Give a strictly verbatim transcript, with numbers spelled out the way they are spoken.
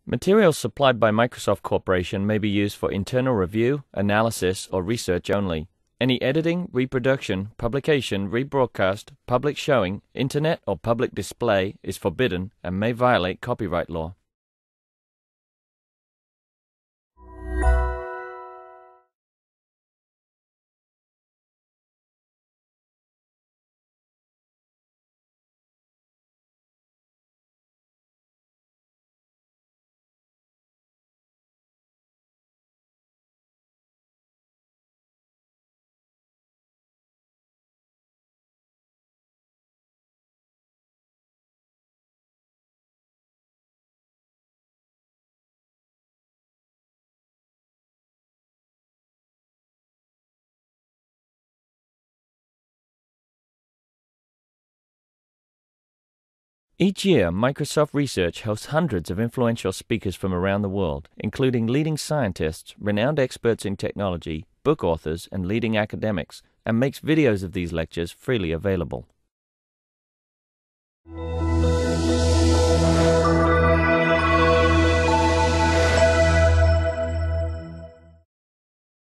Materials supplied by Microsoft Corporation may be used for internal review, analysis, or research only. Any editing, reproduction, publication, rebroadcast, public showing, internet, or public display is forbidden and may violate copyright law. Each year, Microsoft Research hosts hundreds of influential speakers from around the world, including leading scientists, renowned experts in technology, book authors, and leading academics, and makes videos of these lectures freely available.